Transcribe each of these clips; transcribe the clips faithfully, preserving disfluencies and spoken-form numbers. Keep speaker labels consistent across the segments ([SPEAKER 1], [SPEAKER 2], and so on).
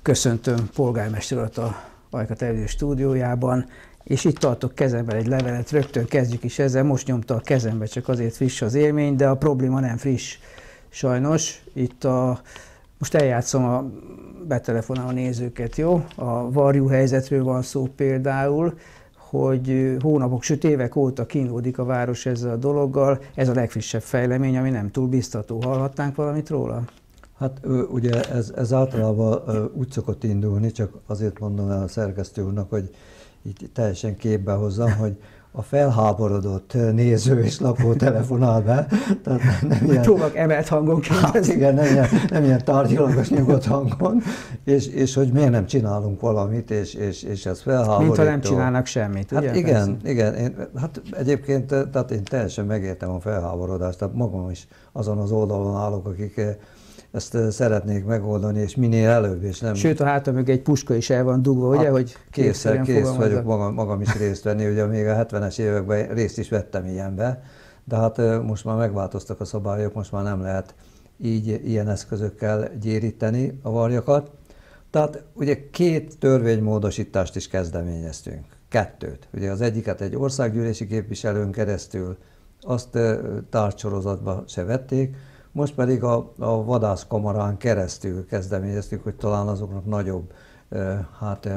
[SPEAKER 1] Köszöntöm polgármester urat a Ajka Televízió stúdiójában, és itt tartok kezemben egy levelet, rögtön kezdjük is ezzel, most nyomta a kezembe, csak azért friss az élmény, de a probléma nem friss, sajnos. Itt a, most eljátszom a betelefonáló nézőket, jó? A varjú helyzetről van szó például, hogy hónapok, sőt évek óta kínlódik a város ezzel a dologgal. Ez a legfrissebb fejlemény, ami nem túl biztató. Hallhatnánk valamit róla?
[SPEAKER 2] Hát ugye ez, ez általában úgy szokott indulni, csak azért mondom el a szerkesztő úrnak, hogy így teljesen képbe hozzam, hogy a felháborodott néző és lakó telefonál be. Tehát nem ilyen,
[SPEAKER 1] próbálok emelt hangon kérdezni.
[SPEAKER 2] Hát igen, nem ilyen, nem ilyen tárgyalagos nyugodt hangon, és, és hogy miért nem csinálunk valamit, és, és, és ez felháborító.
[SPEAKER 1] Mint ha nem csinálnak semmit,
[SPEAKER 2] hát
[SPEAKER 1] ugye?
[SPEAKER 2] igen, persze. igen én, hát egyébként tehát én teljesen megértem a felháborodást, tehát magam is azon az oldalon állok, akik ezt szeretnék megoldani, és minél előbb, és nem...
[SPEAKER 1] Sőt, a hátam mögé egy puska is el van dugva, ugye,
[SPEAKER 2] hát,
[SPEAKER 1] hogy
[SPEAKER 2] készszer, kész vagyok magam, magam is részt venni, ugye még a hetvenes években részt is vettem ilyenbe, de hát most már megváltoztak a szabályok, most már nem lehet így ilyen eszközökkel gyéríteni a varjakat. Tehát ugye két törvénymódosítást is kezdeményeztünk, kettőt. Ugye az egyiket egy országgyűlési képviselőn keresztül, azt tárgysorozatba se vették, most pedig a, a vadászkamarán keresztül kezdeményeztük, hogy talán azoknak nagyobb hát,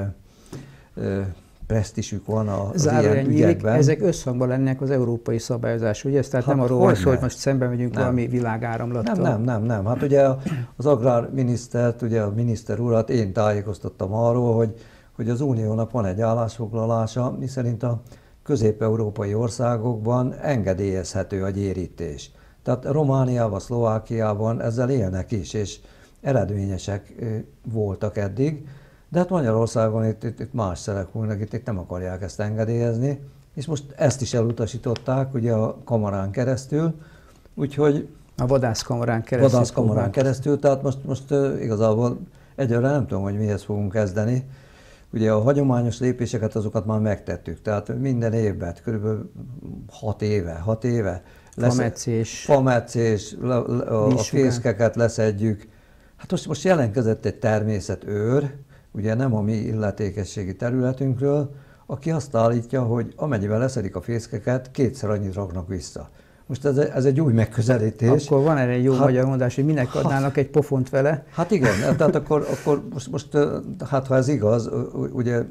[SPEAKER 2] presztízsük van az ilyen ügyekben.
[SPEAKER 1] Ezek összhangban lennek az európai szabályozás, ugye? Ez tehát hát nem arról van szó, hogy most szembe megyünk nem. valami világáramlattal.
[SPEAKER 2] Nem, nem, nem, nem. Hát ugye az agrárminisztert, ugye a miniszter urat én tájékoztattam arról, hogy, hogy az uniónak van egy állásfoglalása, miszerint a közép-európai országokban engedélyezhető a gyérítés. Tehát Romániában, Szlovákiában ezzel élnek is, és eredményesek voltak eddig, de hát Magyarországon itt, itt, itt más szerek vannak, itt, itt nem akarják ezt engedélyezni, és most ezt is elutasították ugye a kamarán keresztül, úgyhogy...
[SPEAKER 1] A vadászkamarán keresztül.
[SPEAKER 2] Vadászkamarán keresztül, tehát most, most igazából egyelőre nem tudom, hogy mihez fogunk kezdeni. Ugye a hagyományos lépéseket azokat már megtettük, tehát minden évben, körülbelül hat éve, hat éve,
[SPEAKER 1] Fametszés.
[SPEAKER 2] Fametszés, a, a fészkeket leszedjük. Hát most, most jelentkezett egy természetőr, ugye nem a mi illetékességi területünkről, aki azt állítja, hogy amennyiben leszedik a fészkeket, kétszer annyit raknak vissza. Most ez, ez egy új megközelítés.
[SPEAKER 1] Akkor van erre egy jó
[SPEAKER 2] hát,
[SPEAKER 1] magyar mondás, hogy minek adnának hát, egy pofont vele?
[SPEAKER 2] Hát igen, tehát akkor, akkor most, most, hát ha ez igaz, ugye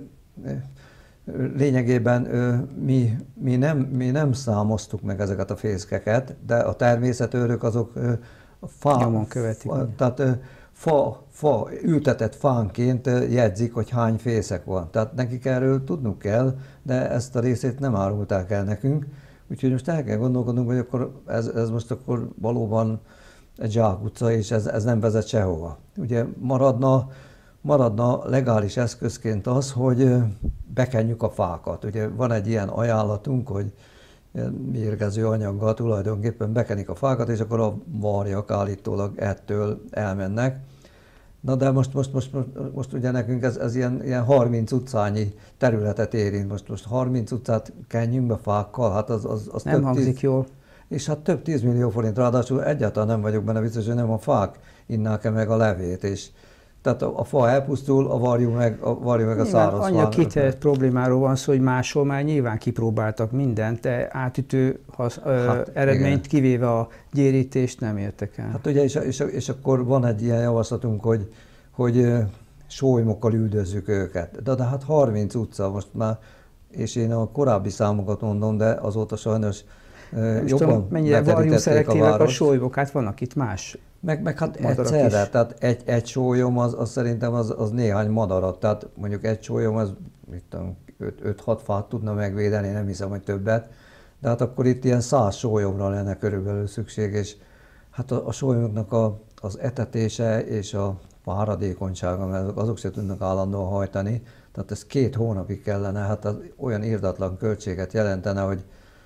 [SPEAKER 2] lényegében mi, mi, nem, mi nem számoztuk meg ezeket a fészkeket, de a természetőrök azok fa,
[SPEAKER 1] nyomon követik.
[SPEAKER 2] Fa, tehát fa, fa, ültetett fánként jegyzik, hogy hány fészek van. Tehát nekik erről tudnunk kell, de ezt a részét nem árulták el nekünk. Úgyhogy most el kell gondolkodnunk, hogy akkor ez, ez most akkor valóban egy zsákutca, és ez, ez nem vezet sehova. Ugye maradna, maradna legális eszközként az, hogy bekenjük a fákat. Ugye van egy ilyen ajánlatunk, hogy mérgező anyaggal tulajdonképpen bekenik a fákat, és akkor a varjak állítólag ettől elmennek. Na de most, most, most, most, most ugye nekünk ez, ez ilyen, ilyen harminc utcányi területet érint. Most, most harminc utcát kenjünk be fákkal, hát az, az, az
[SPEAKER 1] nem
[SPEAKER 2] több
[SPEAKER 1] hangzik
[SPEAKER 2] tíz,
[SPEAKER 1] jól.
[SPEAKER 2] És hát több tízmillió forint, ráadásul egyáltalán nem vagyok benne biztos, hogy nem a fák innák-e meg a levét. És tehát a, a fa elpusztul, a varjú meg a, varjú meg a száraz
[SPEAKER 1] fán. Annyi kitett problémáról van szó, hogy máshol már nyilván kipróbáltak mindent, de átütő hasz, hát, ö, eredményt igen. kivéve a gyérítést nem értek el.
[SPEAKER 2] Hát ugye, és, és, és akkor van egy ilyen javaslatunk, hogy, hogy sólymokkal üldözzük őket. De, de hát harminc utca most már, és én a korábbi számokat mondom, de azóta sajnos nem jobban tudom,
[SPEAKER 1] mennyire varjúszerek a, a sólymok, hát vannak itt más.
[SPEAKER 2] Meg, meg hát egyszerre, is. Tehát egy, egy sólyom az, az szerintem az, az néhány madarat, tehát mondjuk egy sólyom az öt-hat fát tudna megvédeni, nem hiszem, hogy többet, de hát akkor itt ilyen száz sólyomra lenne körülbelül szükség, és hát a, a sólyomoknak a, az etetése és a páradékonysága, mert azok se tudnak állandóan hajtani, tehát ez két hónapig kellene, hát az olyan irdatlan költséget jelentene, hogy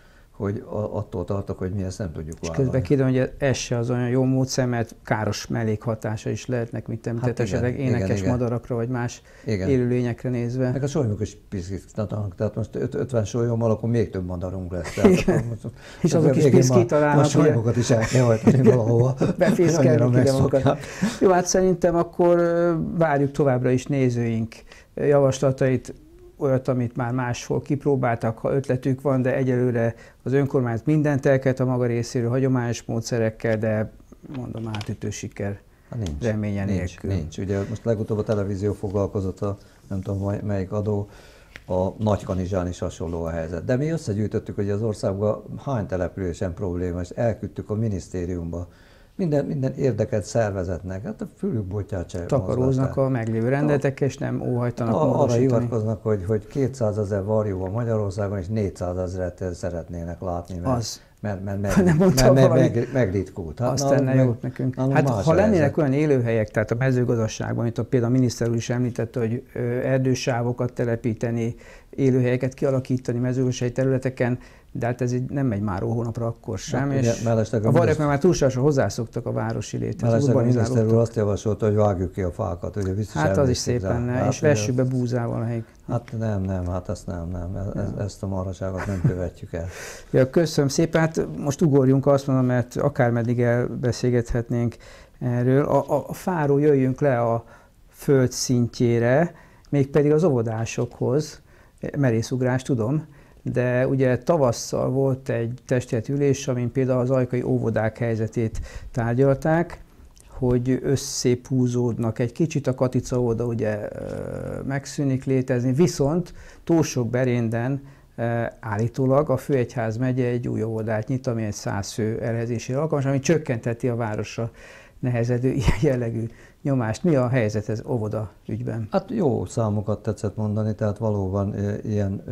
[SPEAKER 2] hogy attól tartok, hogy mi ezt nem tudjuk
[SPEAKER 1] vállalni. És
[SPEAKER 2] vállalni.
[SPEAKER 1] közben kiderül, hogy ez se az olyan jó módszer, mert káros mellékhatása is lehetnek, mint említett, hát esetleg énekes igen, madarakra, vagy más igen. élőlényekre nézve.
[SPEAKER 2] Meg a sólyomok is piszkítanak, tehát most ötven sólyommal, akkor még több madarunk lesz. Tehát most,
[SPEAKER 1] és azok is piszkítanának.
[SPEAKER 2] A sólyomokat is el kell hajtani valahova.
[SPEAKER 1] Befészkelni ide magukat. Jó, hát szerintem akkor várjuk továbbra is nézőink javaslatait, olyat, amit már máshol kipróbáltak, ha ötletük van, de egyelőre az önkormányzat mindent elkezd a maga részéről hagyományos módszerekkel, de mondom, átütő siker nincs, reménye
[SPEAKER 2] nincs,
[SPEAKER 1] nélkül.
[SPEAKER 2] Nincs. Ugye most legutóbb a televízió foglalkozott, a, nem tudom melyik adó, a Nagykanizsán is hasonló a helyzet. De mi összegyűjtöttük, hogy az országban hány településen probléma, és elküldtük a minisztériumba. Minden, minden érdekelt szervezetnek, hát a fülük botját se
[SPEAKER 1] takaróznak a meglévő rendetekkel, és nem óhajtanak
[SPEAKER 2] a, arra hivatkoznak, hogy, hogy kétszázezer varjú van Magyarországon, és négyszázezret szeretnének látni, mert,
[SPEAKER 1] az.
[SPEAKER 2] mert, mert, mert, mert, mert, mert meg, megritkult.
[SPEAKER 1] Hát azt tenne jót nekünk. Hát ha lennének olyan élőhelyek, tehát a mezőgazdaságban, mint a például a miniszter úr is említette, hogy erdősávokat telepíteni, élőhelyeket kialakítani mezőgazdasági területeken, de hát ez így nem megy már hónapra akkor sem, hát, és ugye, a varjak már túlságosan hozzászoktak a városi léthez.
[SPEAKER 2] A miniszter úr azt javasolta, hogy vágjuk ki a fákat. Ugye
[SPEAKER 1] hát az is szép lenne, hát, és vessük be búzával a helyig.
[SPEAKER 2] Hát nem, nem, hát ezt nem, nem, ez, ja. ezt a marhaságot nem követjük el.
[SPEAKER 1] Ja, köszönöm szépen, hát most ugorjunk, azt mondom, mert akármeddig elbeszélgethetnénk erről. A, a, a fáról jöjjünk le a föld szintjére, mégpedig az óvodásokhoz, merészugrás tudom, de ugye tavasszal volt egy testületülés, amin például az ajkai óvodák helyzetét tárgyalták, hogy összép húzódnak egy kicsit, a Katica óvoda ugye megszűnik létezni, viszont Tórsok-Berénden állítólag a Főegyház megye egy új óvodát nyit, ami egy száz fő elhelyezésére alkalmas, ami csökkenteti a városra nehezedő ilyen jellegű nyomást. Mi a helyzet ez óvoda ügyben?
[SPEAKER 2] Hát jó számokat tetszett mondani, tehát valóban ilyen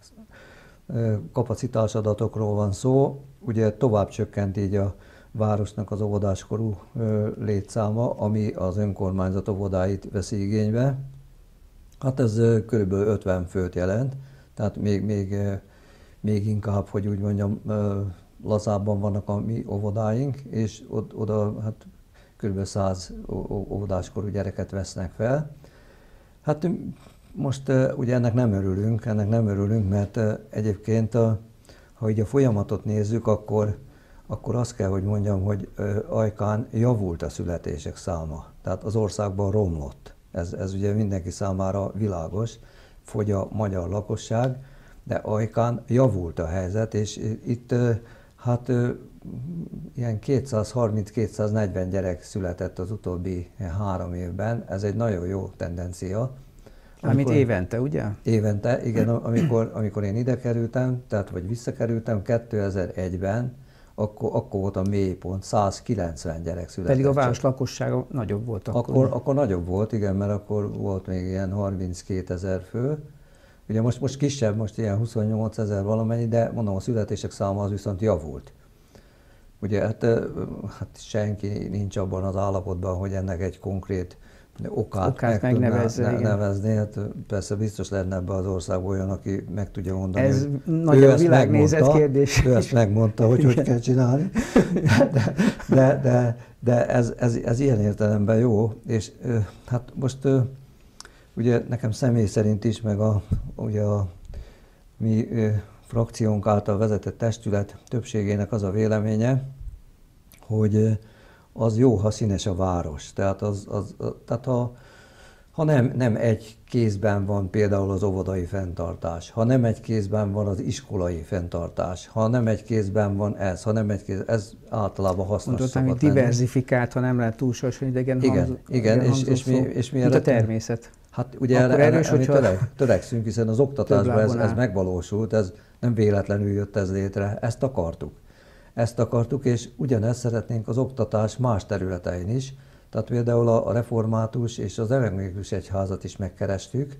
[SPEAKER 2] kapacitásadatokról van szó. Ugye tovább csökkent így a városnak az óvodáskorú létszáma, ami az önkormányzat óvodáit veszi igénybe. Hát ez körülbelül ötven főt jelent, tehát még, még, még inkább, hogy úgy mondjam, lazábban vannak a mi óvodáink, és oda hát körülbelül száz óvodáskorú gyereket vesznek fel. Hát most ugye ennek nem örülünk, ennek nem örülünk, mert egyébként, ha így a folyamatot nézzük, akkor, akkor azt kell, hogy mondjam, hogy Ajkán javult a születések száma. Tehát az országban romlott. Ez, ez ugye mindenki számára világos, fogy a magyar lakosság, de Ajkán javult a helyzet, és itt hát ilyen kétszázharminc-kétszáznegyven gyerek született az utóbbi három évben. Ez egy nagyon jó tendencia.
[SPEAKER 1] Amit évente, ugye?
[SPEAKER 2] Évente, igen, amikor, amikor én ide kerültem, tehát vagy visszakerültem kétezer-egyben, akkor, akkor volt a mélypont, százkilencven gyerek született.
[SPEAKER 1] Pedig a város lakossága nagyobb volt akkor.
[SPEAKER 2] Akkor, akkor nagyobb volt, igen, mert akkor volt még ilyen harminckétezer fő. Ugye most, most kisebb, most ilyen huszonnyolcezer valamennyi, de mondom, a születések száma az viszont javult. Ugye hát, hát senki nincs abban az állapotban, hogy ennek egy konkrét okát,
[SPEAKER 1] okát
[SPEAKER 2] meg
[SPEAKER 1] megnevezze,
[SPEAKER 2] ne, nevezni. Hát persze biztos lenne ebben az országban olyan, aki meg tudja mondani.
[SPEAKER 1] Ez nagyon világnézet kérdés.
[SPEAKER 2] Ő ezt megmondta, hogy hogy kell csinálni. De, de, de, de ez, ez, ez ilyen értelemben jó. És hát most ugye nekem személy szerint is, meg a, ugye a mi frakciónk által vezetett testület többségének az a véleménye, hogy az jó, ha színes a város. Tehát, az, az, tehát ha, ha nem, nem egy kézben van például az óvodai fenntartás, ha nem egy kézben van az iskolai fenntartás, ha nem egy kézben van ez, ha nem egy kézben, ez általában hasznos
[SPEAKER 1] szokott lenni. Mondottam, hogy diversifikált, ha nem lehet túlságosan idegen
[SPEAKER 2] igen,
[SPEAKER 1] hangzó,
[SPEAKER 2] igen, és, és, mi, és mi
[SPEAKER 1] mint a természet.
[SPEAKER 2] Hát ugye erre, erős, erre, erre töreg, törekszünk, hiszen az oktatásban ez, ez megvalósult, ez nem véletlenül jött ez létre, ezt akartuk. Ezt akartuk, és ugyanezt szeretnénk az oktatás más területein is. Tehát például a református és az evangélikus egyházat is megkerestük,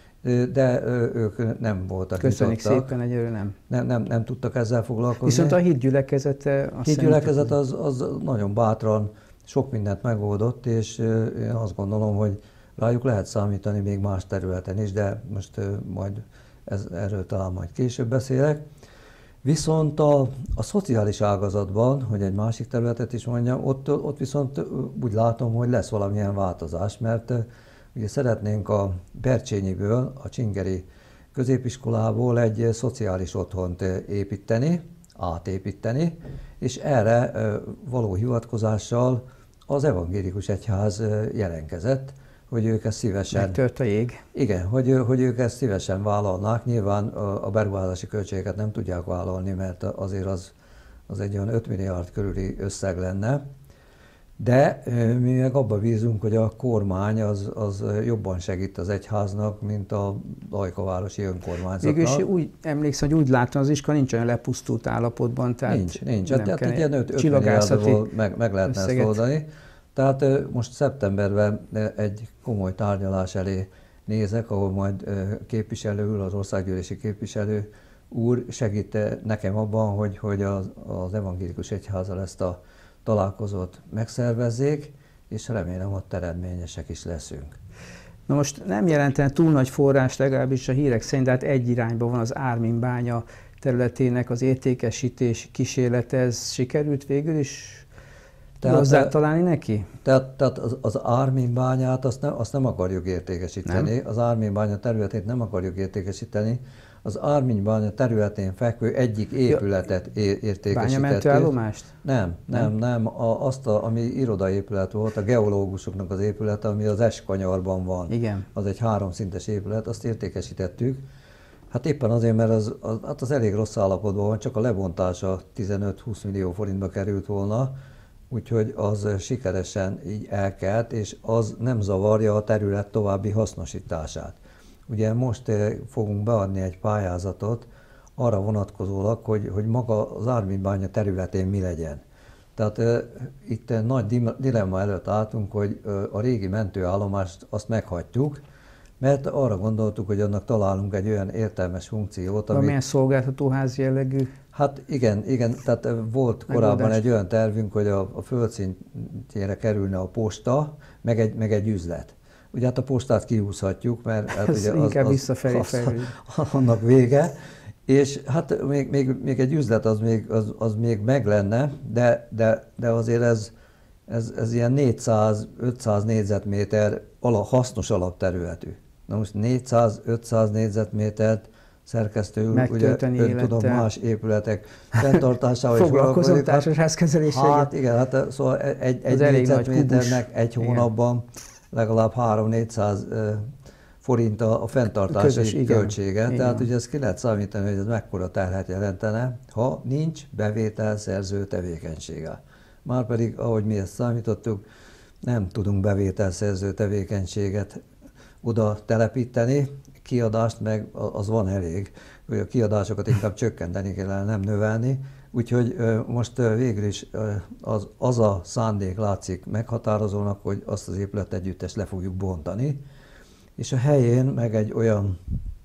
[SPEAKER 2] de ők nem voltak
[SPEAKER 1] Köszönjük nyitottak. Szépen, egyelőre nem.
[SPEAKER 2] Nem, nem. Nem tudtak ezzel foglalkozni.
[SPEAKER 1] Viszont a hitgyülekezete...
[SPEAKER 2] A hitgyülekezet az, az nagyon bátran sok mindent megoldott, és én azt gondolom, hogy rájuk lehet számítani még más területen is, de most majd ez, erről talán majd később beszélek. Viszont a, a szociális ágazatban, hogy egy másik területet is mondjam, ott, ott viszont úgy látom, hogy lesz valamilyen változás, mert ugye szeretnénk a Bercsényiből, a Csingeri középiskolából egy szociális otthont építeni, átépíteni, és erre való hivatkozással az evangélikus egyház jelentkezett, hogy ők ezt szívesen...
[SPEAKER 1] Megtört a jég.
[SPEAKER 2] Igen, hogy, hogy ők ezt szívesen vállalnák. Nyilván a beruházási költségeket nem tudják vállalni, mert azért az, az egy olyan öt milliárd körüli összeg lenne. De mi meg abba bízunk, hogy a kormány az, az jobban segít az egyháznak, mint a Ajkavárosi önkormányzatnak.
[SPEAKER 1] Végülis úgy emlékszem, hogy úgy látom, az iskola nincs olyan lepusztult állapotban. Tehát
[SPEAKER 2] nincs, nincs.
[SPEAKER 1] Nem
[SPEAKER 2] hát
[SPEAKER 1] kell
[SPEAKER 2] ilyen öt milliárdból meg, meg lehetne ezt oldani. Tehát most szeptemberben egy komoly tárgyalás elé nézek, ahol majd képviselő úr, az országgyűlési képviselő úr segít nekem abban, hogy, hogy az, az evangélikus egyházzal ezt a találkozót megszervezzék, és remélem, hogy eredményesek is leszünk.
[SPEAKER 1] Na most nem jelentene túl nagy forrás, legalábbis a hírek szerint, de hát egy irányban van az Ármin bánya területének az értékesítés kísérlete, ez sikerült végül is hozzá találni neki?
[SPEAKER 2] Tehát, tehát az, az Ármin bányát azt nem, azt nem akarjuk értékesíteni, nem? Az Ármin bánya területét nem akarjuk értékesíteni, az Ármin bánya területén fekvő egyik épületet ja, értékesítettük.
[SPEAKER 1] Bányamentőállomást?
[SPEAKER 2] Nem, nem, nem. nem. A, azt, a, ami irodaépület volt, a geológusoknak az épülete, ami az Eskanyarban van.
[SPEAKER 1] Igen.
[SPEAKER 2] Az egy háromszintes épület, azt értékesítettük. Hát éppen azért, mert az, az, hát az elég rossz állapotban van, csak a lebontása tizenöt-húsz millió forintba került volna, úgyhogy az sikeresen így elkelt, és az nem zavarja a terület további hasznosítását. Ugye most fogunk beadni egy pályázatot arra vonatkozólag, hogy, hogy maga az Ármin bánya területén mi legyen. Tehát e, itt nagy dilemma előtt álltunk, hogy a régi mentőállomást azt meghagyjuk, mert arra gondoltuk, hogy annak találunk egy olyan értelmes funkciót,
[SPEAKER 1] ami... Milyen szolgáltatóház jellegű?
[SPEAKER 2] Hát igen, igen, tehát volt korábban megoldás. Egy olyan tervünk, hogy a, a földszintjére kerülne a posta, meg egy, meg egy üzlet. Ugye hát a postát kihúzhatjuk, mert hát
[SPEAKER 1] ez
[SPEAKER 2] ugye az,
[SPEAKER 1] inkább
[SPEAKER 2] az,
[SPEAKER 1] visszafelé
[SPEAKER 2] az, az, annak vége, és hát még, még, még egy üzlet az még, az, az még meg lenne, de, de, de azért ez, ez, ez ilyen négyszáz-ötszáz négyzetméter ala, hasznos alapterületű. Na most négyszáz-ötszáz négyzetmétert szerkesztő úr, ugye ön tudom más épületek fenntartásával is
[SPEAKER 1] foglalkozom társasházkezeléssel.
[SPEAKER 2] Hát igen, hát szóval egy, egy négyzetméternek egy hónapban legalább három-négyszáz forint a, a fenntartási közös, költsége. Igen, tehát igen. Ugye ezt ki lehet számítani, hogy ez mekkora terhet jelentene, ha nincs bevételszerző tevékenysége. Márpedig, ahogy mi ezt számítottuk, nem tudunk bevételszerző tevékenységet oda telepíteni, kiadást meg az van elég, hogy a kiadásokat inkább csökkenteni kellene, nem növelni. Úgyhogy most végül is az, az a szándék látszik meghatározónak, hogy azt az épületegyüttest le fogjuk bontani, és a helyén meg egy olyan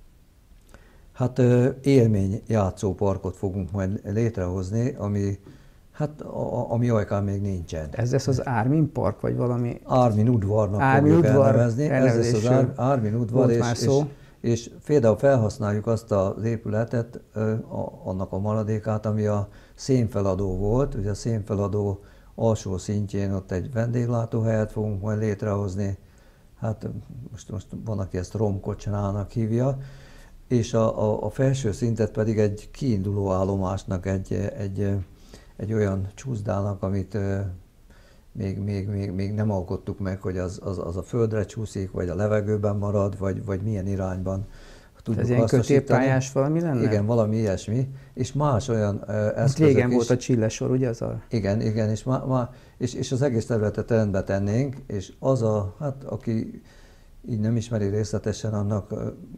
[SPEAKER 2] hát élmény játszóparkot fogunk majd létrehozni, ami hát a, ami Ajkán még nincsen.
[SPEAKER 1] Ez lesz az Ármin Park, vagy valami?
[SPEAKER 2] Ármin udvarnak
[SPEAKER 1] Ármin
[SPEAKER 2] fogjuk
[SPEAKER 1] udvar
[SPEAKER 2] elnevezni. Ez lesz az Ár, Ármin udvar, és, és, és például felhasználjuk azt az épületet, annak a maradékát, ami a szénfeladó volt. Ugye a szénfeladó alsó szintjén ott egy vendéglátóhelyet fogunk majd létrehozni. Hát most, most van, aki ezt romkocsnának hívja. És a, a, a felső szintet pedig egy kiinduló állomásnak, egy, egy, egy olyan csúszdának, amit még, még, még, még nem alkottuk meg, hogy az, az, az a földre csúszik, vagy a levegőben marad, vagy, vagy milyen irányban tudjuk
[SPEAKER 1] hasznosítani. Ez ilyen kötélpályás valami lenne?
[SPEAKER 2] Igen, valami ilyesmi. És más olyan eszközök
[SPEAKER 1] régen
[SPEAKER 2] is.
[SPEAKER 1] volt a Csillesor, ugye az a...
[SPEAKER 2] Igen, igen, és, má, má, és, és az egész területet rendbe tennénk, és az a, hát aki így nem ismeri részletesen, annak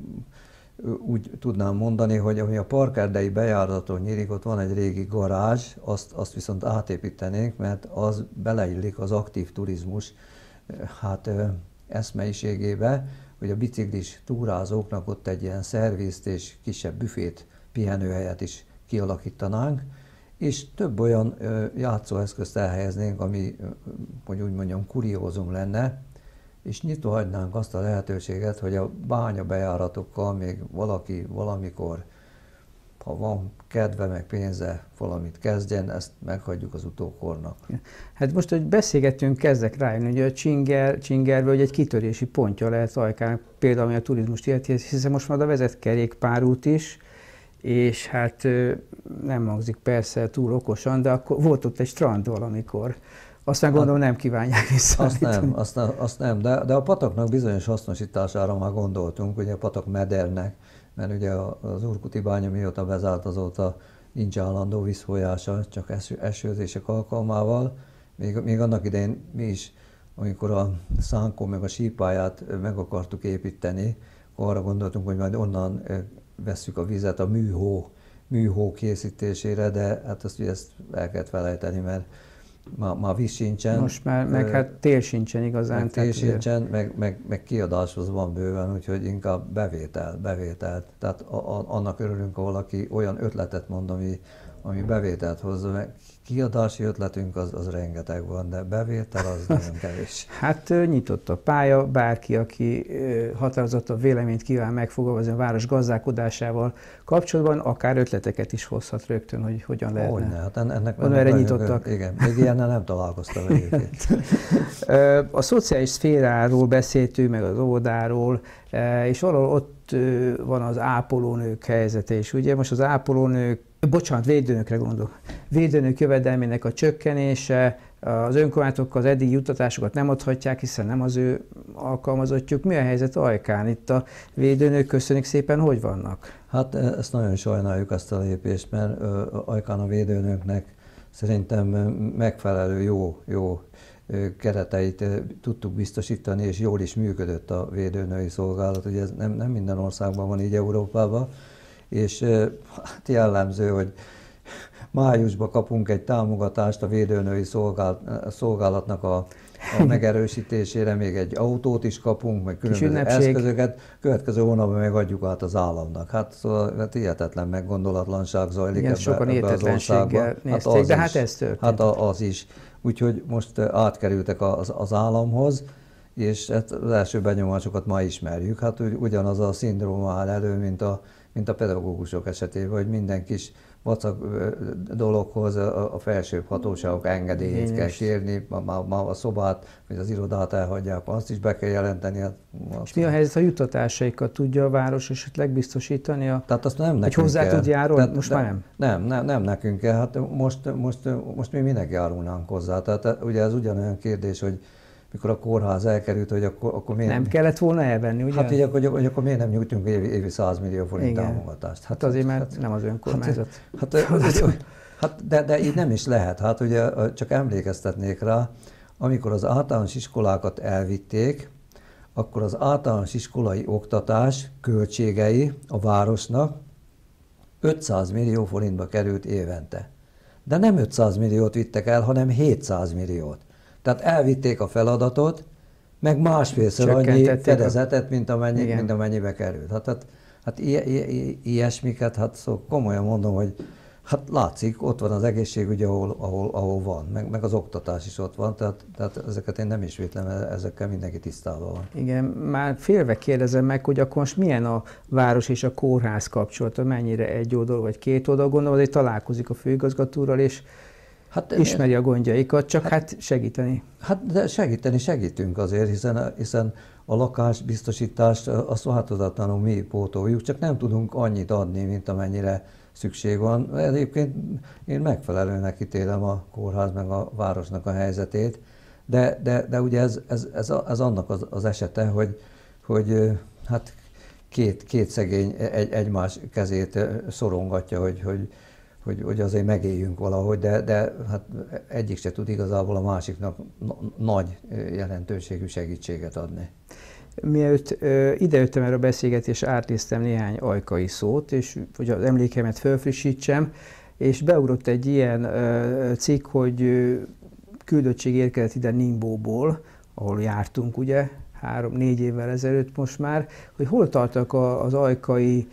[SPEAKER 2] úgy tudnám mondani, hogy ami a parkerdei bejáraton nyílik, ott van egy régi garázs, azt, azt viszont átépítenénk, mert az beleillik az aktív turizmus hát eszmeiségébe, hogy a biciklis túrázóknak ott egy ilyen szervizt és kisebb büfét, pihenőhelyet is kialakítanánk, és több olyan játszóeszközt elhelyeznénk, ami, hogy úgy mondjam, kuriózum lenne, és nyitva hagynánk azt a lehetőséget, hogy a bánya bejáratokkal még valaki valamikor ha van kedve, meg pénze, valamit kezdjen, ezt meghagyjuk az utókornak.
[SPEAKER 1] Hát most, hogy beszélgetünk, kezdek rájönni, hogy a Csinger, Csingervölgy egy kitörési pontja lehet Ajkának, például ami a turizmust illeti, hiszen most már a vezet kerékpárút is, és hát nem hangzik persze túl okosan, de akkor volt ott egy strand valamikor. Aztán gondolom nem kívánják visszaállítani.
[SPEAKER 2] Azt nem, azt, nem, azt nem. De, de a pataknak bizonyos hasznosítására már gondoltunk, ugye a patak medernek, mert ugye az Urkuti bánya mióta bezárt, azóta nincs állandó vízfolyása, csak eső, esőzések alkalmával. Még, még annak idején mi is, amikor a Szánkó meg a sípályát meg akartuk építeni, akkor arra gondoltunk, hogy majd onnan vesszük a vizet a műhó, műhó készítésére, de hát ezt, ezt el kellett felejteni, mert Már, már víz sincsen.
[SPEAKER 1] Most már, meg hát tél sincsen igazán.
[SPEAKER 2] Meg tél sincsen, meg, meg, meg kiadáshoz van bőven, úgyhogy inkább bevétel, bevételt. Tehát a, a, annak örülünk, ha valaki olyan ötletet mond, ami, ami bevételt hozza, meg kiadási ötletünk az, az rengeteg van, de bevétel az nagyon kevés.
[SPEAKER 1] Hát nyitott a pálya, bárki, aki határozottabb véleményt kíván megfogalmazni a város gazdálkodásával kapcsolatban, akár ötleteket is hozhat rögtön, hogy hogyan lehetne.
[SPEAKER 2] Hogyne, hát ennek
[SPEAKER 1] Van, erre nyitottak.
[SPEAKER 2] Igen, még ilyennel nem találkoztam egyébként.
[SPEAKER 1] A szociális szféráról beszéltünk, meg az óvodáról, és valahol ott van az ápolónők helyzete is. Ugye most az ápolónők, bocsánat, védőnökre gondolok. Védőnök jövedelmének a csökkenése, az önkormányzatok az eddigi juttatásokat nem adhatják, hiszen nem az ő alkalmazottjuk. Mi a helyzet Ajkán? Itt a védőnök, köszönjük szépen, hogy vannak?
[SPEAKER 2] Hát ezt nagyon sajnáljuk, ezt a lépést, mert Ajkán a védőnöknek szerintem megfelelő jó, jó kereteit tudtuk biztosítani, és jól is működött a védőnői szolgálat. Ugye ez nem, nem minden országban van így Európában, és hát jellemző, hogy májusban kapunk egy támogatást a védőnői szolgálatnak a, a megerősítésére, még egy autót is kapunk, meg különböző eszközöket, következő hónapban megadjuk át az államnak. Hát szóval hát hihetetlen meggondolatlanság zajlik ebbe,
[SPEAKER 1] sokan
[SPEAKER 2] ebbe az országban.
[SPEAKER 1] Nézték, hát de hát ez történt.
[SPEAKER 2] Hát az is. Úgyhogy most átkerültek az, az államhoz, és hát az első benyomásokat ma ismerjük. Hát ugyanaz a szindróma áll elő, mint a, mint a pedagógusok esetében, hogy minden kis vacak dologhoz a felsőbb hatóságok engedélyét Én kell is. kérni, ma, ma a szobát vagy az irodát elhagyják, azt is be kell jelenteni. Hát,
[SPEAKER 1] és mi a helyzet, a juttatásaikat tudja a város esetleg biztosítani? A,
[SPEAKER 2] Tehát azt nem nekünk
[SPEAKER 1] hogy hozzá
[SPEAKER 2] kell.
[SPEAKER 1] tud járulni? Most
[SPEAKER 2] de,
[SPEAKER 1] már nem?
[SPEAKER 2] Nem, nem, nem nekünk kell. Hát most, most, most mi minek járulnánk hozzá? Tehát ugye ez ugyanolyan kérdés, hogy mikor a kórház elkerült, hogy akkor, akkor miért...
[SPEAKER 1] Nem kellett volna elvenni, ugye?
[SPEAKER 2] Hát így, hogy, hogy akkor miért nem nyújtunk évi, évi száz millió forint Igen. támogatást?
[SPEAKER 1] Hát azért, mert hát, nem az önkormányzat.
[SPEAKER 2] Hát, hát, hát de, de így nem is lehet. Hát ugye csak emlékeztetnék rá, amikor az általános iskolákat elvitték, akkor az általános iskolai oktatás költségei a városnak ötszáz millió forintba került évente. De nem ötszáz milliót vittek el, hanem hétszáz milliót. Tehát elvitték a feladatot, meg másfélszer annyi fedezetet, mint, amennyi, mint amennyibe került. Hát, hát, hát ilyesmiket, hát szó, komolyan mondom, hogy hát látszik, ott van az egészségügy, ahol, ahol, ahol van, meg, meg az oktatás is ott van, tehát, tehát ezeket én nem ismétlem, ezekkel mindenki tisztában van.
[SPEAKER 1] Igen, már félve kérdezem meg, hogy akkor most milyen a város és a kórház kapcsolata, mennyire egy oldal vagy két oldal, gondolom, azért találkozik a főigazgatóval, és Hát, ismeri a gondjaikat, csak hát, hát segíteni.
[SPEAKER 2] Hát de segíteni segítünk azért, hiszen, hiszen a lakásbiztosítást azt változatlanul mi pótoljuk, csak nem tudunk annyit adni, mint amennyire szükség van. Egyébként én megfelelőnek ítélem a kórház meg a városnak a helyzetét, de, de, de ugye ez, ez, ez, ez annak az, az esete, hogy, hogy hát két, két szegény egy, egymás kezét szorongatja, hogy, hogy Hogy, hogy azért megéljünk valahogy, de, de hát egyik se tud igazából a másiknak nagy jelentőségű segítséget adni.
[SPEAKER 1] Mielőtt idejöttem erre a beszélgetésre, átnéztem néhány ajkai szót, és hogy az emlékemet felfrissítsem, és beugrott egy ilyen cikk, hogy küldöttség érkezett ide Nimbóból, ahol jártunk ugye, három-négy évvel ezelőtt most már, hogy hol tartak az ajkai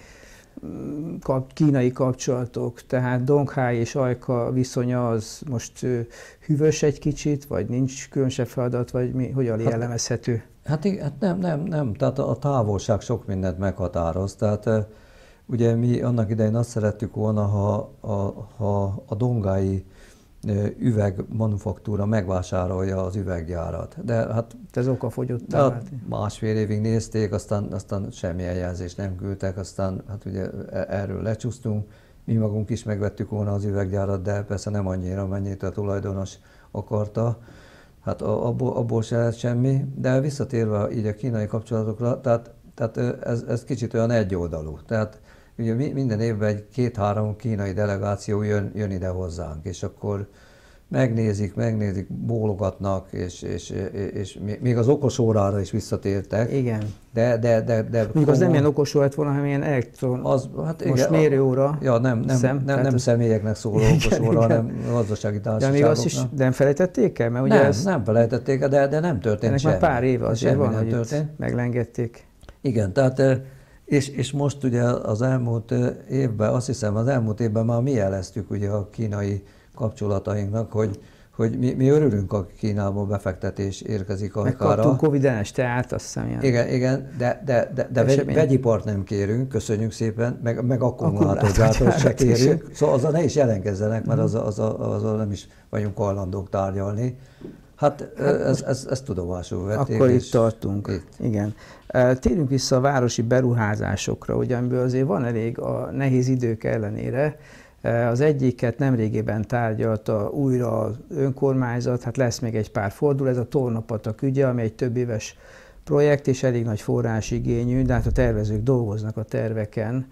[SPEAKER 1] kap, kínai kapcsolatok, tehát Donghai és Ajka viszonya az most hűvös egy kicsit, vagy nincs különösebb feladat, vagy mi, hogyan jellemezhető?
[SPEAKER 2] Hát, hát nem, nem, nem, tehát a távolság sok mindent meghatároz, tehát ugye mi annak idején azt szerettük volna, ha a, ha a dongái üvegmanufaktúra megvásárolja az üveggyárat. De hát
[SPEAKER 1] ez okafogyottá vált.
[SPEAKER 2] Másfél évig nézték, aztán, aztán semmilyen jelzést nem küldtek, aztán hát ugye erről lecsúsztunk. Mi magunk is megvettük volna az üveggyárat, de persze nem annyira, mennyit a tulajdonos akarta. Hát abból, abból se lett semmi, de visszatérve így a kínai kapcsolatokra, tehát, tehát ez, ez kicsit olyan egyoldalú. Tehát ugye minden évben egy két-három kínai delegáció jön, jön ide hozzánk, és akkor megnézik, megnézik, bólogatnak, és, és, és még az okos órára is visszatértek.
[SPEAKER 1] Igen.
[SPEAKER 2] De, de, de, de
[SPEAKER 1] Még az nem ilyen okos lett volna, hanem ilyen elektron,
[SPEAKER 2] az, hát
[SPEAKER 1] most
[SPEAKER 2] igen,
[SPEAKER 1] mérőóra.
[SPEAKER 2] Ja, nem, nem,
[SPEAKER 1] szem,
[SPEAKER 2] nem, nem
[SPEAKER 1] az...
[SPEAKER 2] személyeknek szóló okos óra, hanem gazdasági társaságoknak.
[SPEAKER 1] De még azt is nem felejtették el? Mert ugye
[SPEAKER 2] nem,
[SPEAKER 1] ez...
[SPEAKER 2] nem felejtették el, de, de nem történt
[SPEAKER 1] ennek
[SPEAKER 2] semmi.
[SPEAKER 1] Már pár éve azért van, hogy
[SPEAKER 2] történt.
[SPEAKER 1] Meglengedték.
[SPEAKER 2] Igen, tehát és, és most ugye az elmúlt évben, azt hiszem az elmúlt évben már mi jeleztük ugye a kínai kapcsolatainknak, hogy, hogy mi, mi örülünk, a Kínából befektetés érkezik akár.
[SPEAKER 1] Megkaptunk Covid-es teát, azt hiszem ilyen.
[SPEAKER 2] Igen, igen, de, de, de, de vegy, vegyipart nem kérünk, köszönjük szépen, meg, meg akkumulátorgyártót se kérünk. Szóval azzal ne is jelentkezzenek, mert azzal, azzal, azzal nem is vagyunk hajlandók tárgyalni. Hát, hát ezt ez, ez tudomásul vették.
[SPEAKER 1] Akkor itt tartunk. Itt. Igen. Térjünk vissza a városi beruházásokra, ugye, amiből azért van elég a nehéz idők ellenére. Az egyiket nemrégében tárgyalta újra az önkormányzat, hát lesz még egy pár fordul, ez a Tornapatak ügye, ami egy több éves projekt, és elég nagy forrásigényű, de hát a tervezők dolgoznak a terveken.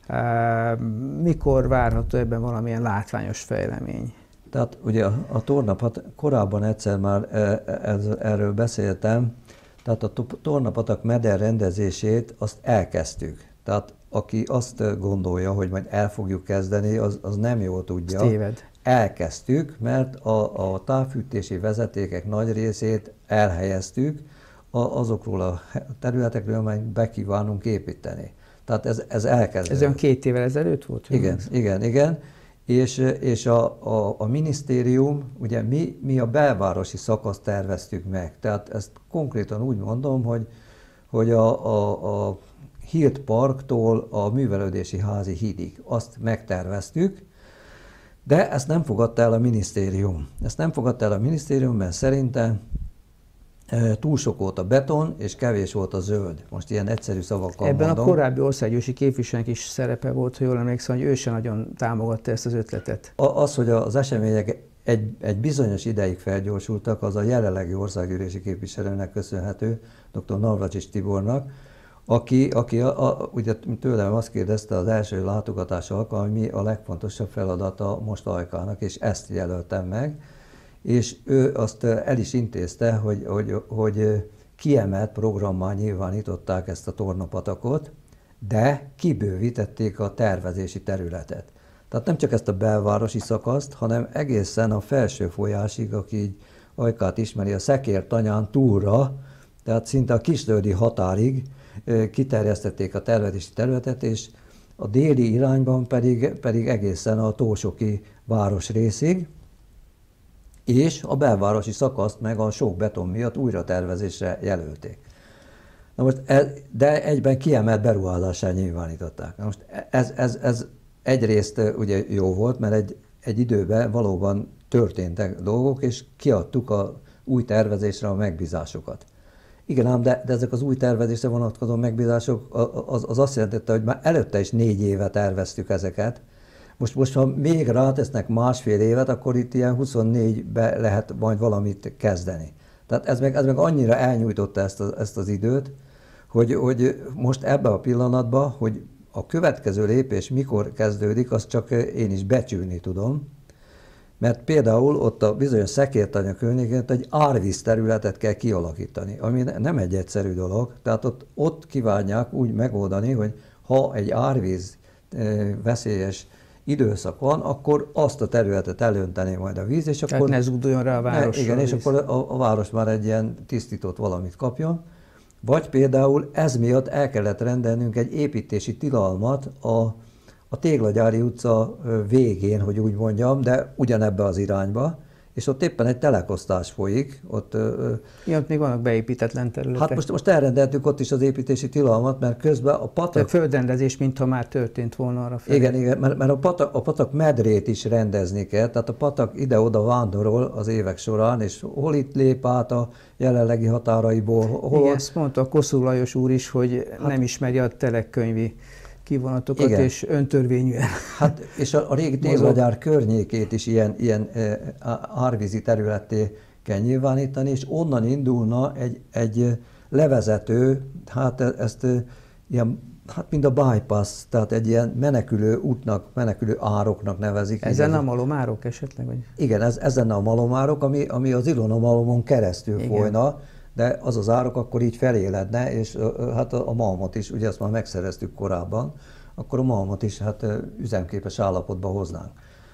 [SPEAKER 1] Mikor várható ebben valamilyen látványos fejlemény?
[SPEAKER 2] Tehát ugye a, a Tornapat, korábban egyszer már ez, erről beszéltem, tehát a Tornapatak meder rendezését azt elkezdtük. Tehát aki azt gondolja, hogy majd el fogjuk kezdeni, az, az nem jól tudja.
[SPEAKER 1] Téved.
[SPEAKER 2] Elkezdtük, mert a, a távfűtési vezetékek nagy részét elhelyeztük azokról a területekről, amelyek be kívánunk építeni. Tehát ez, ez elkezdődött.
[SPEAKER 1] Ez olyan két évvel ezelőtt volt?
[SPEAKER 2] Igen, igen, igen. És, és a, a, a minisztérium, ugye mi, mi a belvárosi szakaszt terveztük meg. Tehát ezt konkrétan úgy mondom, hogy, hogy a, a, a Hirt Parktól a Művelődési Házi hídig azt megterveztük, de ezt nem fogadta el a minisztérium. Ezt nem fogadta el a minisztérium, mert szerintem túl sok volt a beton, és kevés volt a zöld. Most ilyen egyszerű szavakkal
[SPEAKER 1] Ebben
[SPEAKER 2] mondom.
[SPEAKER 1] a korábbi országgyűlési képviselőnek is szerepe volt, ha jól emlékszem, hogy ő sem nagyon támogatta ezt az ötletet.
[SPEAKER 2] Az, hogy az események egy, egy bizonyos ideig felgyorsultak, az a jelenlegi országgyűlési képviselőnek köszönhető, dr. Navracsics Tibornak, aki, aki a, a, ugye tőlem azt kérdezte az első látogatás alkalmával, mi a legfontosabb feladata most Ajkának, és ezt jelöltem meg. És ő azt el is intézte, hogy, hogy, hogy kiemelt programmal nyilvánították ezt a Tornapatakot, de kibővítették a tervezési területet. Tehát nem csak ezt a belvárosi szakaszt, hanem egészen a felső folyásig, aki így Ajkát ismeri, a Szekértanyán túlra, tehát szinte a kislődi határig kiterjesztették a tervezési területet, és a déli irányban pedig, pedig egészen a tósoki városrészig, és a belvárosi szakaszt meg a sok beton miatt újra tervezésre jelölték. Na most ez, de egyben kiemelt beruházással nyilvánították. Na most ez, ez, ez egyrészt ugye jó volt, mert egy, egy időben valóban történtek dolgok, és kiadtuk a új tervezésre a megbízásokat. Igen ám, de, de ezek az új tervezésre vonatkozó megbízások, az, az azt jelentette, hogy már előtte is négy éve terveztük ezeket. Most, most ha még rátesznek másfél évet, akkor itt ilyen huszonnégybe lehet majd valamit kezdeni. Tehát ez meg, ez meg annyira elnyújtotta ezt, a, ezt az időt, hogy, hogy most ebben a pillanatban, hogy a következő lépés mikor kezdődik, azt csak én is becsülni tudom. Mert például ott a bizonyos Szekértanya környékén egy árvíz területet kell kialakítani, ami nem egy egyszerű dolog. Tehát ott, ott kívánják úgy megoldani, hogy ha egy árvíz veszélyes időszak van, akkor azt a területet elönteni majd a víz, és
[SPEAKER 1] Tehát
[SPEAKER 2] akkor...
[SPEAKER 1] ne zúduljon rá a város.
[SPEAKER 2] Igen, és akkor a, a város már egy ilyen tisztított valamit kapjon. Vagy például ez miatt el kellett rendelnünk egy építési tilalmat a, a Téglagyári utca végén, hogy úgy mondjam, de ugyanebbe az irányba, és ott éppen egy telekosztás folyik. Ott,
[SPEAKER 1] ja, ott még vannak beépítetlen területek.
[SPEAKER 2] Hát most, most elrendeltük ott is az építési tilalmat, mert közben a patak...
[SPEAKER 1] Tehát földrendezés, mintha már történt volna arra felé.
[SPEAKER 2] Igen, igen, mert, mert a, patak, a patak medrét is rendezni kell, tehát a patak ide-oda vándorol az évek során, és hol itt lép át a jelenlegi határaiból, hol...
[SPEAKER 1] Igen, ezt mondta a Kossuth Lajos úr is, hogy hát, nem ismeri a telekkönyvi kivonatokat, igen. És öntörvényűen.
[SPEAKER 2] Hát, és a, a régi téglagyár környékét is ilyen, ilyen e, árvízi területté kell nyilvánítani, és onnan indulna egy, egy levezető, hát ezt ilyen, hát mind a bypass, tehát egy ilyen menekülő útnak, menekülő ároknak nevezik.
[SPEAKER 1] Ezen a malomárok esetleg? Vagy?
[SPEAKER 2] Igen, ez, ezen a malomárok, ami, ami az Ilona malomon keresztül igen. folyna, de az az árok akkor így feléledne, és hát a, a malmot is, ugye ezt már megszereztük korábban, akkor a malmot is hát üzemképes állapotba hoznánk.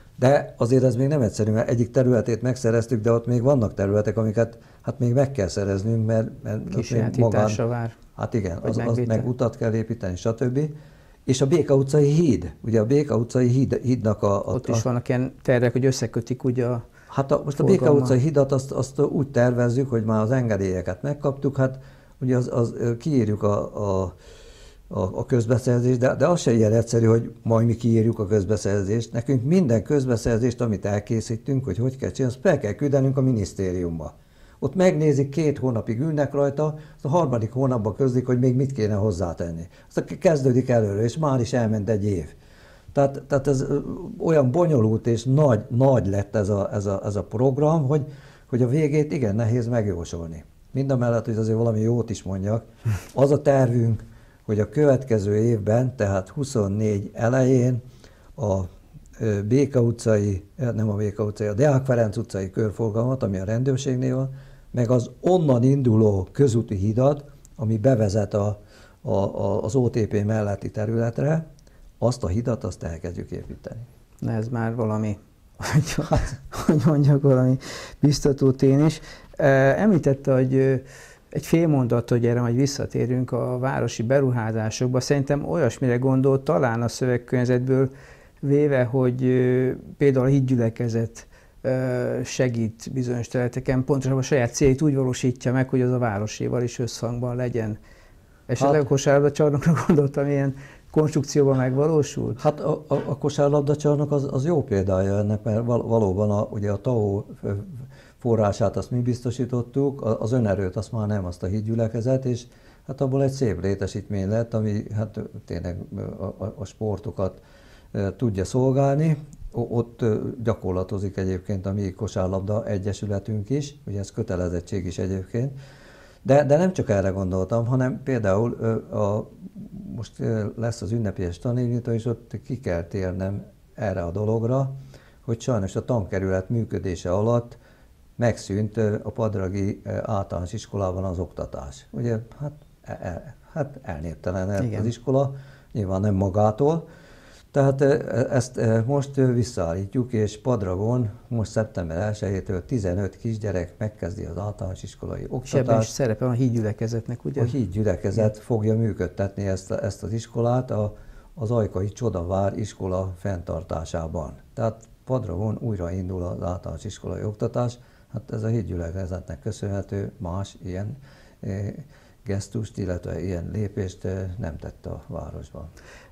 [SPEAKER 2] De azért ez még nem egyszerű, mert egyik területét megszereztük, de ott még vannak területek, amiket hát még meg kell szereznünk, mert, mert
[SPEAKER 1] kísérletítása vár.
[SPEAKER 2] Hát igen, az, az meg utat kell építeni, stb. És a Béka utcai híd, ugye a Béka utcai híd, hídnak a... a
[SPEAKER 1] ott is vannak ilyen tervek, hogy összekötik ugye a
[SPEAKER 2] Hát a, most a Béka utcai hidat azt, azt úgy tervezzük, hogy már az engedélyeket megkaptuk, hát ugye az, az kiírjuk a, a, a, a közbeszerzést, de, de az se ilyen egyszerű, hogy majd mi kiírjuk a közbeszerzést. Nekünk minden közbeszerzést, amit elkészítünk, hogy hogy kell csinálni, azt fel kell küldenünk a minisztériumba. Ott megnézik, két hónapig ülnek rajta, azt a harmadik hónapban közlik, hogy még mit kéne hozzátenni. Aztán kezdődik előre, és már is elment egy év. Tehát, tehát ez olyan bonyolult és nagy, nagy lett ez a, ez a, ez a program, hogy, hogy a végét igen nehéz megjósolni. Mindamellett, hogy azért valami jót is mondjak, az a tervünk, hogy a következő évben, tehát huszonnégy elején a Béka utcai, nem a Béka utcai, a Deák Ferenc utcai körforgalmat, ami a rendőrségnél van, meg az onnan induló közúti hidat, ami bevezet a, a, a, az o té pé melletti területre, azt a hidat, azt elkezdjük építeni.
[SPEAKER 1] Na ez már valami, hogy, hogy mondjak, valami biztató tény is. Említette, hogy egy fél mondat, hogy erre majd visszatérünk a városi beruházásokba. Szerintem olyasmire gondolt, talán a szövegkörnyezetből véve, hogy például a hídgyülekezet segít bizonyos területeken, pontosabban a saját céljait úgy valósítja meg, hogy az a városéval is összhangban legyen. Esetleg hát, a kosárlabdacsarnokra gondoltam, ilyen konstrukcióban megvalósult?
[SPEAKER 2] Hát a, a, a kosárlabdacsarnok az, az jó példája ennek, mert val, valóban a, ugye a té á o forrását azt mi biztosítottuk, az önerőt azt már nem, azt a hídgyülekezet, és hát abból egy szép létesítmény lett, ami hát tényleg a, a, a sportokat e, tudja szolgálni. Ott gyakorlatozik egyébként a mi kosárlabda egyesületünk is, ugye ez kötelezettség is egyébként. De, de nem csak erre gondoltam, hanem például a, most lesz az ünnepélyes tanévnyitó, és ott ki kell térnem erre a dologra, hogy sajnos a tankerület működése alatt megszűnt a Padragi általános iskolában az oktatás. Ugye, hát, el, hát elnéptelenedett az iskola, nyilván nem magától. Tehát ezt most visszaállítjuk, és Padragon most szeptember elsejétől tizenöt kisgyerek megkezdi az általános iskolai oktatást. És ebben is
[SPEAKER 1] szerepel a hídgyülekezetnek, ugye?
[SPEAKER 2] A hídgyülekezet ja. fogja működtetni ezt, ezt az iskolát a, az Ajkai Csodavár iskola fenntartásában. Tehát Padragon újraindul az általános iskolai oktatás, hát ez a hídgyülekezetnek köszönhető, más ilyen eh, gesztust, illetve ilyen lépést nem tett a városban.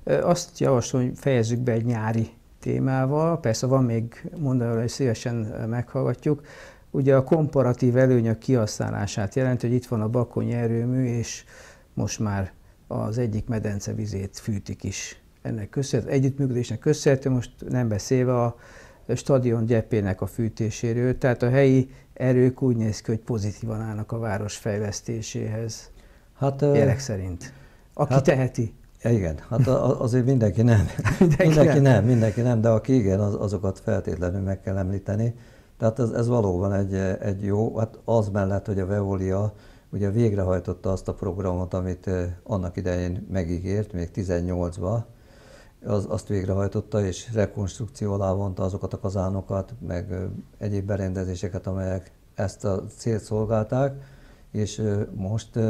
[SPEAKER 1] Azt javaslom, hogy fejezzük be egy nyári témával, persze van még mondani, hogy szívesen meghallgatjuk. Ugye a komparatív előnyök kihasználását jelenti, hogy itt van a Bakonyi erőmű, és most már az egyik medence vizét fűtik is. Ennek köszönhető, együttműködésnek köszönhető, most nem beszélve a stadion gyepének a fűtéséről, tehát a helyi erők úgy néz ki, hogy pozitívan állnak a város fejlesztéséhez. Hát, jelek szerint. Aki hát, teheti.
[SPEAKER 2] Igen, hát azért mindenki nem. mindenki, mindenki nem. nem, mindenki nem, de aki igen, az, azokat feltétlenül meg kell említeni. Tehát ez, ez valóban egy, egy jó, hát az mellett, hogy a Veolia ugye végrehajtotta azt a programot, amit annak idején megígért, még tizennyolcban, az, azt végrehajtotta, és rekonstrukció alá vonta azokat a kazánokat, meg egyéb berendezéseket, amelyek ezt a célt szolgálták, és most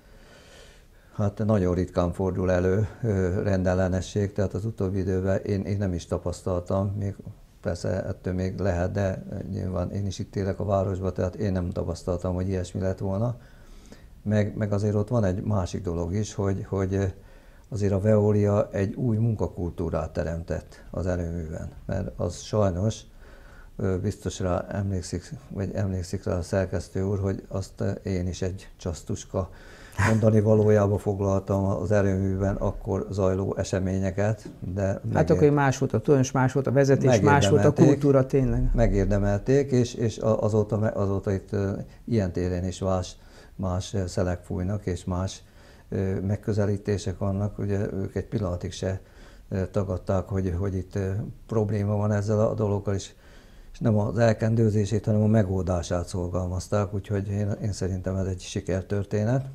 [SPEAKER 2] hát nagyon ritkán fordul elő rendellenesség, tehát az utóbbi időben én, én nem is tapasztaltam, még persze ettől még lehet, de nyilván én is itt élek a városban, tehát én nem tapasztaltam, hogy ilyesmi lett volna. Meg, meg azért ott van egy másik dolog is, hogy, hogy azért a Veolia egy új munkakultúrát teremtett az erőműben, mert az sajnos, biztos rá emlékszik, vagy emlékszik rá a szerkesztő úr, hogy azt én is egy csasztuska mondani valójában foglaltam az erőműben akkor zajló eseményeket, de...
[SPEAKER 1] Hát akkor más volt a tulajdonos, más volt a vezetés, más volt a kultúra tényleg.
[SPEAKER 2] Megérdemelték, és, és azóta, azóta itt ilyen téren is más, más szelek fújnak, és más megközelítések vannak. Ugye ők egy pillanatig se tagadták, hogy, hogy itt probléma van ezzel a dologgal, és, és nem az elkendőzését, hanem a megoldását szorgalmazták, úgyhogy én, én szerintem ez egy sikertörténet.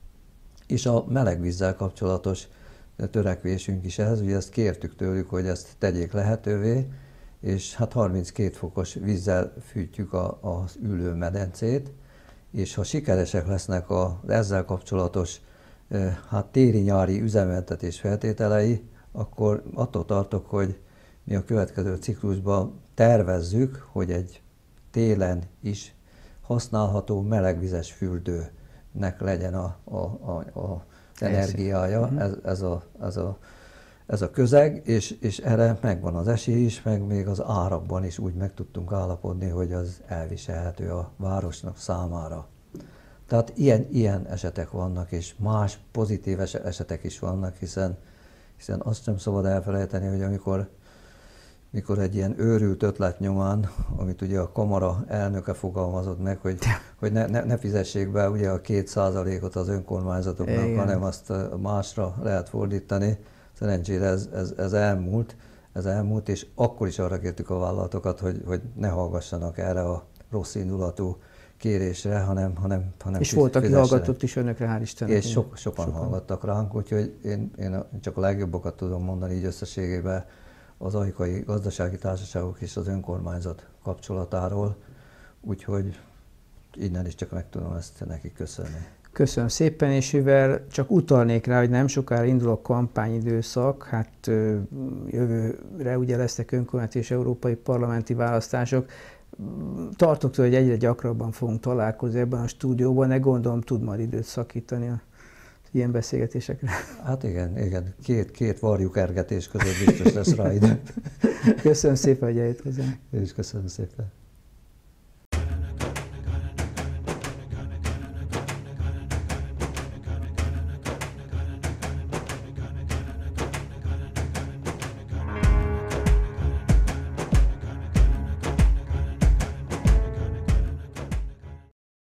[SPEAKER 2] És a melegvízzel kapcsolatos törekvésünk is ez, ugye ezt kértük tőlük, hogy ezt tegyék lehetővé, és hát harminckét fokos vízzel fűtjük a, az ülőmedencét, és ha sikeresek lesznek az ezzel kapcsolatos hát téli-nyári üzemeltetés feltételei, akkor attól tartok, hogy mi a következő ciklusban tervezzük, hogy egy télen is használható melegvizes fürdőnek legyen a, a, a, a energiája, ez, ez, a, ez, a, ez a közeg, és, és erre megvan az esély is, meg még az árakban is úgy meg tudtunk állapodni, hogy az elviselhető a városnak számára. Tehát ilyen, ilyen esetek vannak, és más pozitív esetek is vannak, hiszen, hiszen azt sem szabad elfelejteni, hogy amikor mikor egy ilyen őrült ötlet nyomán, amit ugye a kamara elnöke fogalmazott meg, hogy, hogy ne, ne, ne fizessék be ugye a két százalékot az önkormányzatoknak, igen, hanem azt másra lehet fordítani. Szerencsére ez, ez, ez elmúlt, ez elmúlt, és akkor is arra kértük a vállalatokat, hogy, hogy ne hallgassanak erre a rossz indulatú kérésre, hanem, hanem, hanem
[SPEAKER 1] és volt, aki hallgatott is önökre, hál' Istennek.
[SPEAKER 2] És so, sokan, sokan hallgattak ránk, úgyhogy én, én csak a legjobbakat tudom mondani így összességében az Ajkai Gazdasági Társaságok és az önkormányzat kapcsolatáról, úgyhogy innen is csak meg tudom ezt nekik köszönni.
[SPEAKER 1] Köszönöm szépen, és mivel csak utalnék rá, hogy nem sokára indul a kampányidőszak, hát jövőre ugye lesznek önkormányzati és európai parlamenti választások. Tartok tőle, hogy egyre gyakrabban fogunk találkozni ebben a stúdióban, de gondolom tud majd időt szakítani a ilyen beszélgetésekre.
[SPEAKER 2] Hát igen, igen. Két, két varjú ergetés között biztos lesz rá idő.
[SPEAKER 1] Köszönöm szépen, hogy eljött hozzánk.
[SPEAKER 2] Én is köszönöm szépen.